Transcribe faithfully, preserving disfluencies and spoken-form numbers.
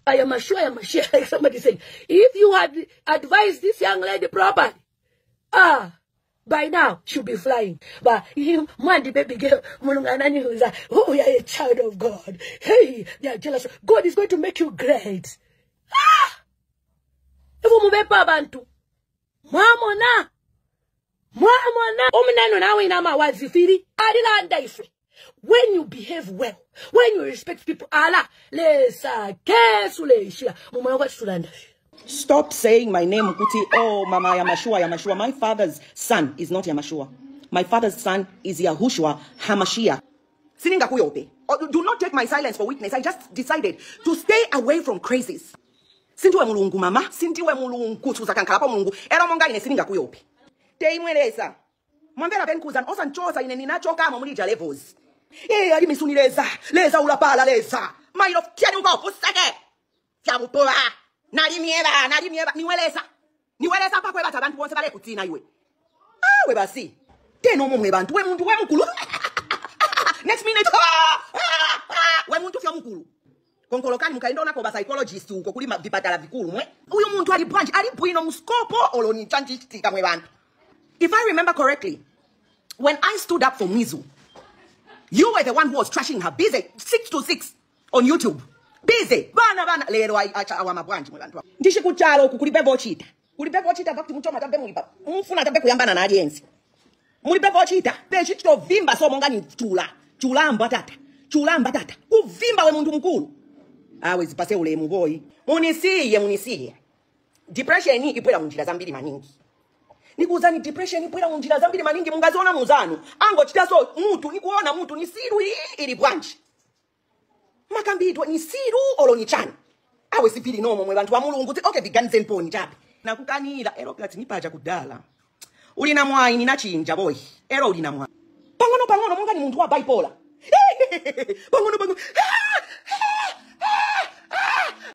I am sure, I am sure, like somebody saying, if you had advised this young lady properly, ah, by now she'll be flying. But you, man, the baby girl, oh, you are a child of God. Hey, they are jealous. God is going to make you great. Ah! If you move bantu, mama na, mama na, ominano na we na mawazifiri, adila andaife. When you behave well, when you respect people, Allah, lesa, kesuleshia, mama wa tulanda. Stop saying my name, Kuti. Oh, Mama Yamashua, Yamashua. My father's son is not Yamashua. My father's son is Yahushua Hamashiach. Sininga kuyope. Do not take my silence for weakness. I just decided to stay away from crazies. Sintiwe mulungu mama, sintiwe mulungu tuzakankala pa mulungu. Era monga ine sininga kuyope. Te imweleza. Mwambela benkuzan osa nchoza ine ninachoka mamulija levels. Eh, ali misunileza. Leza ulapala leza. My love, tiani uko usake. Tiamupola. Nali mieba, nali mieba, niweleza. Niweleza pa kweba tabantu wonse bale kutina iwe. Ah, we basi. Teno mwe bantu, we muntu we mukulu. Next minute, ah, ah, ah, we muntu fya mukulu. Konkolokani mukaenda nako ba psychologist uko kuli vipatala vikulu mwe. Uyu muntu ali branch, ali bwino muskopo oloni chanchitika mwe bantu. If I remember correctly, when I stood up for Mizu, you were the one who was trashing her busy six to six on YouTube. Busy. Bana bana lero acha awa mabranch mwe bantu. Ndishi kuchalo kukulipe bochita. Kulipe bochita bakti muchoma tabe muipa. Mfuna tabe kuyambana na audience. Mulipe bochita. Bechi to vimba so monga ni chula. Chula mbatata. Chula mbatata. Kuvimba we muntu mkulu. Awe zipase ule muboyi. Munisiye munisiye. Depression ni ipwela munjira zambiri maningi. Nikuzani depression ipwela munjira zambiri maningi mungaziona muzanu. Ango chitaso mutu nikuona mutu ni siru ili branch. Makambidwa ni siru olo ni chani. Awe sipili nomo mwe bantu wa mulungu. Okay, biganize mponi chapi. Na kukanila, ero kati nipaja kudala. Ulina mwai ni nachinja boy. Ero ulina mwai. Pangono pangono munga ni muntu wa bipolar. Pangono pangono.